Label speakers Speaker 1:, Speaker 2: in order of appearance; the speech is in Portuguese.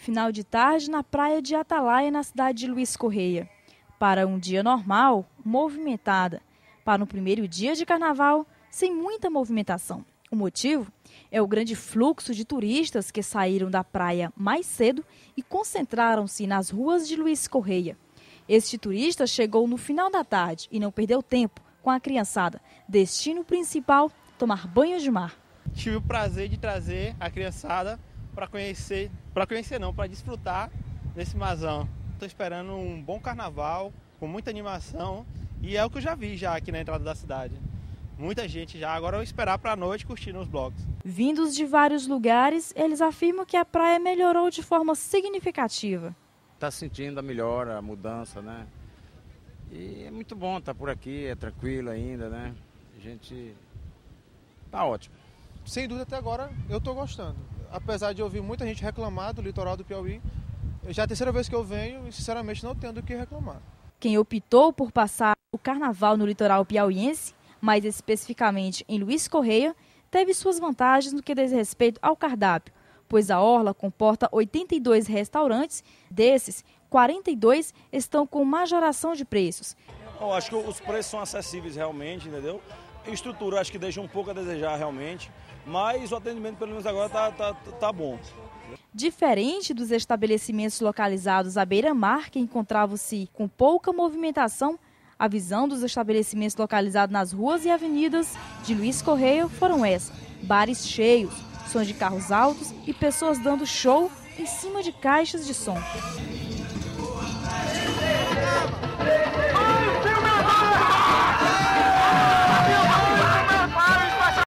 Speaker 1: Final de tarde na praia de Atalaia, na cidade de Luiz Correia. Para um dia normal, movimentada. Para o primeiro dia de carnaval, sem muita movimentação. O motivo é o grande fluxo de turistas que saíram da praia mais cedo e concentraram-se nas ruas de Luiz Correia. Este turista chegou no final da tarde e não perdeu tempo com a criançada. Destino principal, tomar banho de mar.
Speaker 2: Tive o prazer de trazer a criançada para desfrutar desse marzão. Estou esperando um bom carnaval, com muita animação, e é o que eu já vi já aqui na entrada da cidade. Muita gente já, agora eu vou esperar para a noite curtir nos blocos.
Speaker 1: Vindos de vários lugares, eles afirmam que a praia melhorou de forma significativa.
Speaker 3: Está sentindo a melhora, a mudança, né? E é muito bom estar por aqui, é tranquilo ainda, né? A gente tá ótimo.
Speaker 4: Sem dúvida, até agora eu estou gostando. Apesar de ouvir muita gente reclamar do litoral do Piauí, já é a terceira vez que eu venho e sinceramente não tenho do que reclamar.
Speaker 1: Quem optou por passar o carnaval no litoral piauiense, mais especificamente em Luiz Correia, teve suas vantagens no que diz respeito ao cardápio, pois a orla comporta 82 restaurantes, desses, 42 estão com majoração de preços.
Speaker 5: Eu acho que os preços são acessíveis realmente, entendeu? A estrutura acho que deixa um pouco a desejar realmente, mas o atendimento pelo menos agora tá bom.
Speaker 1: Diferente dos estabelecimentos localizados à beira-mar, que encontravam-se com pouca movimentação, a visão dos estabelecimentos localizados nas ruas e avenidas de Luiz Correia foram essas: bares cheios, sons de carros altos e pessoas dando show em cima de caixas de som.